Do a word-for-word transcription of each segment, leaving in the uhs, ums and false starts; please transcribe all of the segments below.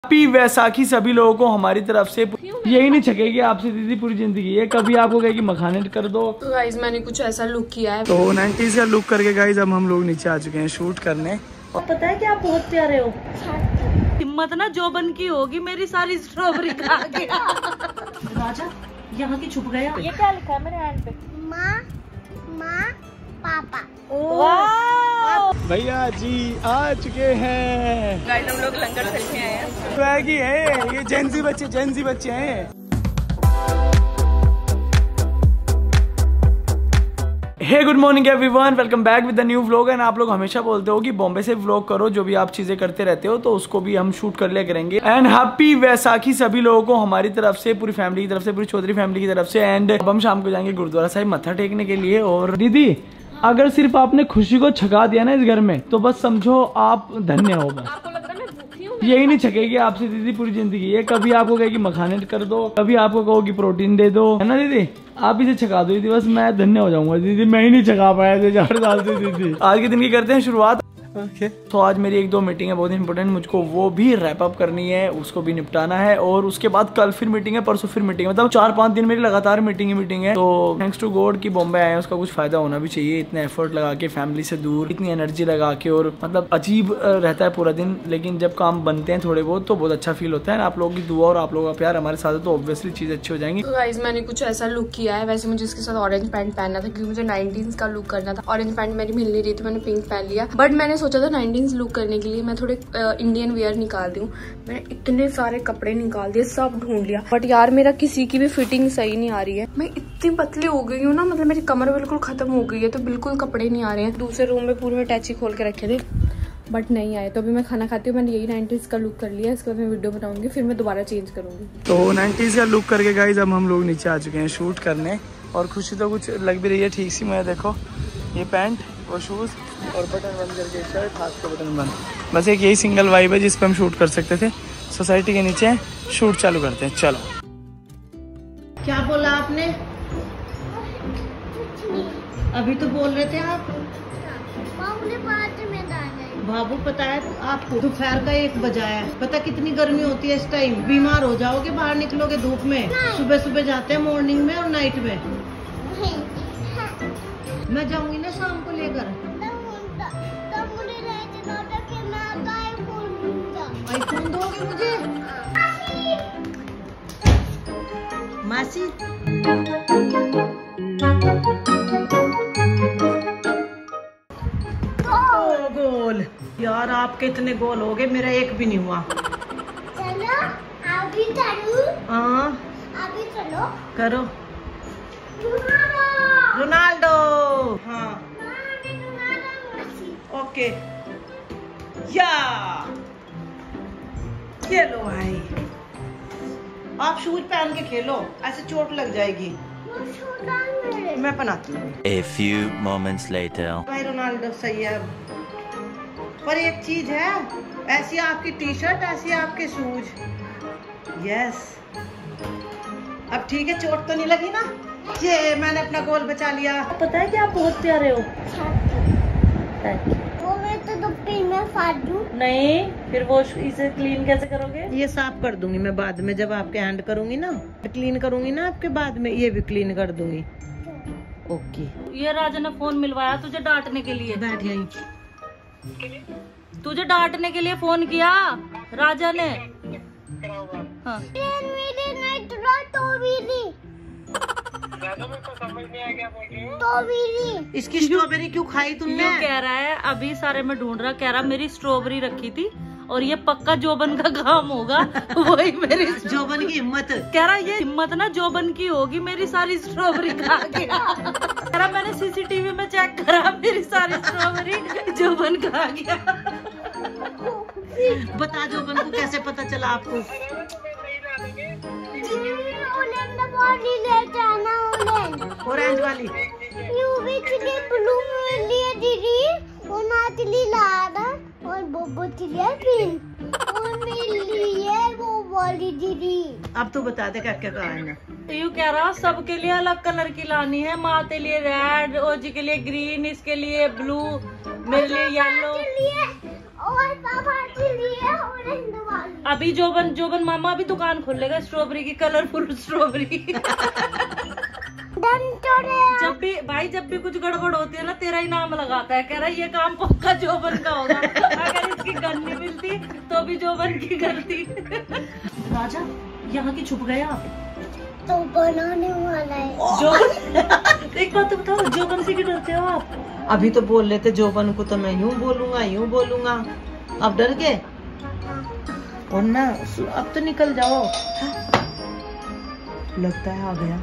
Happy Vaisakhi सभी लोगों को हमारी तरफ से। यही नहीं छकेगी आपसे दीदी पूरी जिंदगी, ये कभी आपको कहेगी मखाने कर दो। तो गाइज मैंने कुछ ऐसा लुक किया है, तो नाइनटीज का लुक करके गाइज अब हम लोग नीचे आ चुके हैं शूट करने। और पता है कि आप बहुत प्यारे हो। हिम्मत ना जो बन की होगी मेरी सारी स्ट्रॉबेरी खा गया। राजा यहाँ की छुप गया। ये क्या लिखा है मेरे हैंड पे? माँ माँ पापा। भैया जी आ चुके हैं। गाइज हम लोग लंगर सेल में आए हैं। स्वैगी है ये, जेंजी बच्चे जेंजी बच्चे हैं। Hey good morning everyone, welcome back with the new vlog. And आप लोग हमेशा बोलते हो कि बॉम्बे से व्लॉग करो, जो भी आप चीजें करते रहते हो तो उसको भी हम शूट कर लिया करेंगे। एंड हैप्पी वैसाखी सभी लोगों को हमारी तरफ से, पूरी फैमिली की तरफ से, पूरी चौधरी फैमिली की तरफ से। एंड अब हम शाम को जाएंगे गुरुद्वारा साहिब मत्था टेकने के लिए। और दीदी अगर सिर्फ आपने खुशी को छका दिया ना इस घर में तो बस समझो आप धन्य हो। बस यही नहीं छकेगी आपसे दीदी पूरी जिंदगी, ये कभी आपको कहेगी मखाने कर दो, कभी आपको कहोगी प्रोटीन दे दो, है ना दीदी? आप इसे छका दो दीदी, बस मैं धन्य हो जाऊंगा दीदी। मैं ही नहीं छका पाया थे चार साल से दीदी। आज के दिन की करते हैं शुरुआत। Okay okay. तो आज मेरी एक दो मीटिंग है बहुत इंपॉर्टेंट, मुझको वो भी रैप अप करनी है, उसको भी निपटाना है। और उसके बाद कल फिर मीटिंग है, परसों फिर मीटिंग है, मतलब चार पांच दिन मेरी लगातार मीटिंग ही मीटिंग है। तो थैंक्स टू गॉड कि बॉम्बे आए हैं, उसका कुछ फायदा होना भी चाहिए। इतने एफर्ट लगा के फैमिली से दूर, इतनी एनर्जी लगा के, और मतलब अजीब रहता है पूरा दिन, लेकिन जब काम बनते हैं थोड़े बहुत तो बहुत अच्छा फील होता है। आप लोगों की दुआ और आप लोगों का प्यार हमारे साथ है तो ऑब्वियसली चीज अच्छी हो जाएंगी। तो गाइस मैंने कुछ ऐसा लुक किया है। वैसे मुझे इसके साथ ऑरेंज पैंट पहनना था क्योंकि मुझे नाइनटीन्स का लुक करना था। ऑरेंज पैंट मेरी मिल नहीं रही थी, मैंने पिंक पहन लिया। बट मैंने सोचा था नाइनटीन्स लुक करने के लिए मैं थोड़े इंडियन वेयर निकाल दूं। मैंने इतने सारे कपड़े निकाल दिए, सब ढूंढ लिया, बट यार मेरा किसी की भी फिटिंग सही नहीं आ रही है। मैं इतनी पतली हो गई हूँ ना, मतलब मेरी कमर बिल्कुल खत्म हो गई है, तो बिल्कुल कपड़े नहीं आ रहे हैं। दूसरे रूम में पूरे में टैची खोल के रखे थे बट नहीं आए। तो अभी मैं खाना खाती हूँ। मैंने यही नाइनटीज का लुक कर लिया, इसके बाद मैं वीडियो बनाऊंगी, फिर मैं दोबारा चेंज करूंगी। तो नाइनटीज का लुक करके गाइज अब हम लोग नीचे आ चुके हैं शूट करने। और खुशी तो कुछ लग भी रही है ठीक सी। मैं देखो ये पैंट और शूज और बटन बंद करके शर्ट, हाथ का बटन बंद, बस एक यही सिंगल वाइब है जिस पे हम शूट कर सकते थे। सोसाइटी के नीचे शूट चालू करते हैं, चलो। क्या बोला आपने? अभी तो बोल रहे थे आप। बाबू पता है आपको, दोपहर का एक बजा है, पता कितनी गर्मी होती है इस टाइम, बीमार हो जाओगे बाहर निकलोगे धूप में। सुबह सुबह जाते हैं मॉर्निंग में और नाइट में। मैं जाऊंगी ना शाम को लेकर। आईफोन दोगे मुझे? मासी ओ गोल यार, आपके इतने गोल हो गए, मेरा एक भी नहीं हुआ। चलो अभी करूं। हाँ अभी चलो करो। Ronaldo Ronaldo. हाँ ओके या ये लो भाई, आप शूज पहन के खेलो, ऐसे चोट लग जाएगी। मैं पहनाती हूँ। A few moments later. भाई रोनाल्डो सही है, पर एक चीज है, ऐसी आपकी टी शर्ट, ऐसी आपके शूज। यस अब ठीक है, चोट तो नहीं लगी ना? ये मैंने अपना गोल बचा लिया। पता है कि आप बहुत प्यारे हो। वो मैं तो दुपट्टे में फाड़ दूं। नहीं, फिर वो इसे क्लीन कैसे करोगे? ये साफ कर दूंगी मैं बाद में, जब आपके हैंड करूंगी ना, क्लीन करूंगी ना आपके, बाद में ये भी क्लीन कर दूंगी। ओके। ये राजा ने फोन मिलवाया तुझे डांटने के लिए। बैठ यहीं। तुझे डांटने के लिए फोन किया राजा ने। हाँ। इसकी स्ट्रॉबेरी क्यों खाई तुमने? कह रहा है अभी सारे में ढूंढ रहा, कह रहा मेरी स्ट्रॉबेरी रखी थी और ये पक्का जोबन का काम होगा। वही मेरी जोबन की हिम्मत। कह रहा ये हिम्मत ना जोबन की होगी, मेरी सारी स्ट्रॉबेरी खा गया। कह रहा मैंने सीसीटीवी में चेक करा, मेरी सारी स्ट्रॉबेरी जोबन खा गया। बता जोबन को कैसे पता चला आपको? ऑरेंज वाली ब्लू लिए दीदी, और नाचली लाल और बोबो ग्रीन, और मेरे लिए वो वाली दीदी। अब तो बता दे क्या क्या कहा है ना। यू कह रहा सबके लिए अलग कलर की लानी है, माँ के लिए रेड, ओजी के लिए ग्रीन, इसके लिए ब्लू, मेरे लिए येलो और पापा के लिए ऑरेंज वाली। अभी जोबन जोबन मामा अभी दुकान खोल लेगा स्ट्रॉबेरी की, कलरफुल स्ट्रॉबेरी। जब भी भाई जब भी कुछ गड़बड़ होती है ना तेरा ही नाम लगाता है, कह रहा है ये काम पक्का जोबन का होगा। अगर इसकी गन नहीं मिलती तो भी जोबन की गलती। राजा यहाँ की छुप गए आप तो बनाने वाला है। जोबन एक बात तो बताओ, जोबन से क्यों डरते हो आप? अभी तो बोल रहे थे जोबन को तो मैं यूं बोलूंगा यूं बोलूंगा, अब डर गए और ना अब तो निकल जाओ। लगता है आ गया।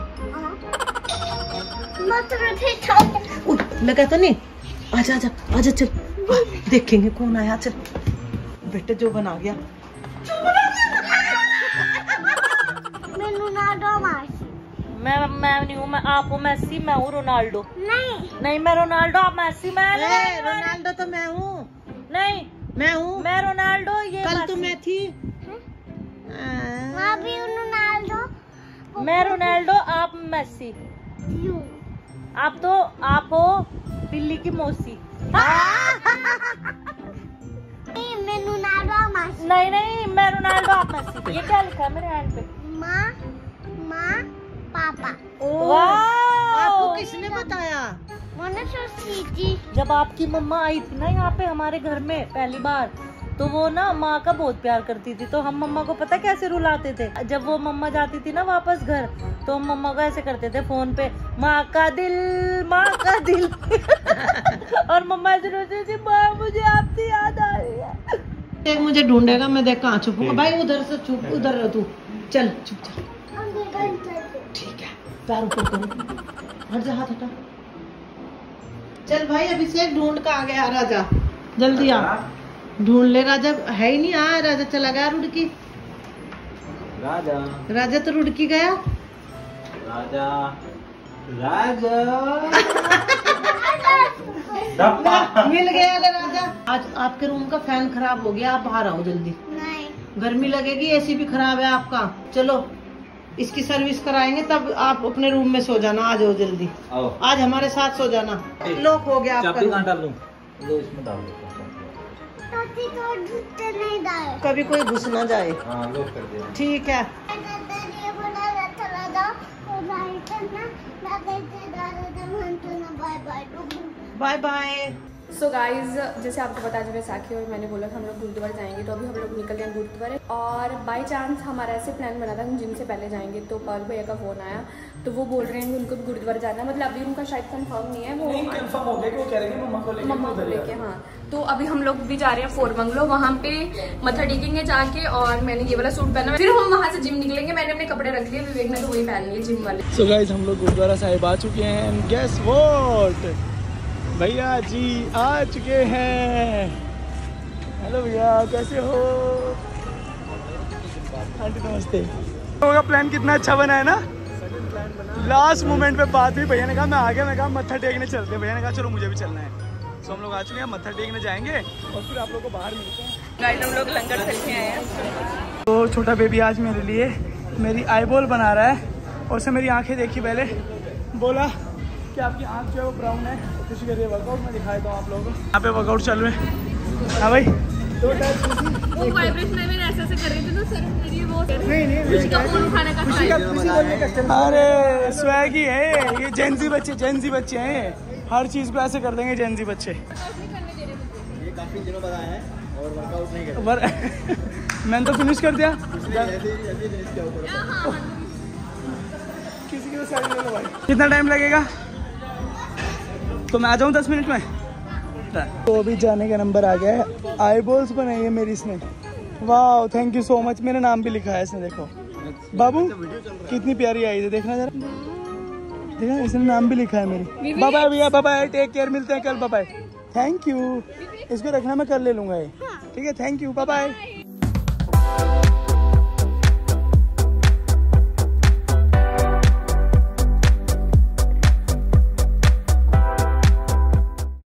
मत रखे लगा तो नहीं, आजा आजा आजा चल देखेंगे कौन आया। चल बेटे जोबन आ गया। मैं रोनाल्डो मैं मैं नहीं हूँ, मैं आप हूँ मेसी, मैं हूँ रोनाल्डो। नहीं नहीं मैं रोनाल्डो, आप मेसी। मैं रोनाल्डो तो मैं हूँ। नहीं मैं हूँ, मैं रोनाल्डो, ये कल तो मैं थी। मैं भी रोनाल्डो। मैं रोनाल्डो, आप मेसी। आप तो आप हो बिल्ली की मौसी। नहीं मैं रोनाल्डो मासी। नहीं नहीं मैं रोनाल्डो, आप मेसी। ये क्या लिखा है मेरे हैंड पे? माँ माँ पापा। आपको किसने बताया? मैंने सोची थी। जब आपकी मम्मा आई थी ना यहाँ पे हमारे घर में पहली बार, तो वो ना माँ का बहुत प्यार करती थी, तो हम मम्मा को पता कैसे रुलाते थे? जब वो मम्मा जाती थी ना वापस घर, तो हम मम्मा को ऐसे करते थे फोन पे, माँ का दिल माँ का दिल। और मम्मा ऐसे रोती थी, माँ मुझे आपसे याद आ रही है। एक मुझे ढूंढेगा, मैं देख कहाँ छुपूंगा। भाई उधर से छुप, उधर रह तू। चल चुप चल। ठीक है पैर ऊपर करो, हट जा, हाथ हटा। चल भाई अभिषेक ढूंढ का आ गया राजा, जल्दी आ ढूंढ ले। राजा है ही नहीं। आ राजा चला गया रुड़की। राजा राजा तो रुड़की गया। राजा राजा मिल गया अगर राजा। आज आपके रूम का फैन खराब हो गया, आप बाहर आओ जल्दी। नहीं गर्मी लगेगी, एसी भी खराब है आपका। चलो इसकी सर्विस कराएंगे, तब आप अपने रूम में सो जाना। आ जाओ जल्दी, आओ। आज हमारे साथ सो जाना। लॉक हो गया आपका रूम। डाल दूं? लो इसमें डाल दो। तो ढूंढते नहीं डाले। कभी कोई घुस ना जाए। हाँ लॉक कर दिया। ठीक है बाय बाय। सो गाइज जैसे आपको पता है वैसाखी और मैंने बोला था हम लोग गुरुद्वारा जाएंगे, तो अभी हम लोग निकल गए गुरुद्वारे। और बाय चांस हमारा ऐसे प्लान बना था हम जिम से पहले जाएंगे, तो पर्ल भैया का फोन आया, तो वो बोल रहे हैं कि उनको भी गुरुद्वारा जाना है। मतलब अभी उनका शायद कंफर्म नहीं है, वो कंफर्म हो गया कि वो कह रहे हैं मम्मा को लेके मम्मा को लेके। हाँ तो अभी हम लोग भी जा रहे हैं फोर बंगलो, वहाँ पे मत्था टेकेंगे जाके। और मैंने ये वाला सूट पहना, फिर हम वहाँ से जिम निकलेंगे। मैंने अपने कपड़े रख लिए, विवेक ने तो वही पहन लिए जिम वाले। सो गाइस हम लोग गुरुद्वारा साहिब आ चुके हैं एंड गेस व्हाट, भैया जी आ चुके हैं। हेलो भैया कैसे हो? आंटी नमस्ते। होगा प्लान कितना अच्छा बना है ना। लास्ट मोमेंट पे बात हुई, भैया ने कहा मैं आ गया, मैं कहा मत्था टेकने चलते हैं। भैया ने कहा चलो मुझे भी चलना है। तो हम लोग आ चुके हैं, मत्था टेकने जाएंगे और फिर आप लोग को बाहर मिलते हैं। गाइस हम लोग लंगर चल के आए हैं। तो छोटा बेबी आज मेरे लिए मेरी आईबॉल बना रहा है, और से मेरी आंखें देखी पहले, बोला कि आपकी आंख जो है वो ब्राउन है, कुछ करिए वर्कआउट में दिखाया था आप लोगों को। यहाँ पे वर्कआउट चल रहे हैं। हाँ भाई दो वो वाइब्रेशन में ऐसे ऐसे कर रही थी ना सर मेरी, वो नहीं नहीं का फोन उठाने का खुशी। अरे स्वैगी है ये, जेंजी बच्चे जेंजी बच्चे हैं, हर चीज को ऐसे कर देंगे जेंजी बच्चे। ये काफी दिनों बाद आया है और वर्कआउट नहीं कर रहा। मैंने तो फिनिश कर दिया। किसी की साइड ले लो भाई। कितना टाइम लगेगा? तो मैं आ जाऊँ दस मिनट में। तो अभी जाने का नंबर आ गया है। आईबॉल्स बनाई है मेरी इसने, वाह थैंक यू सो मच। मेरा नाम भी लिखा है इसने, देखो बाबू कितनी प्यारी आई है, देखना जरा, देखना इसने नाम भी लिखा है मेरी। बाय बाय भैया, बाय बाय, टेक केयर, मिलते हैं कल, बाय बाय। थैंक यू, इसको रखना मैं कर ले लूंगा ये, ठीक है थैंक यू, बाय बाय।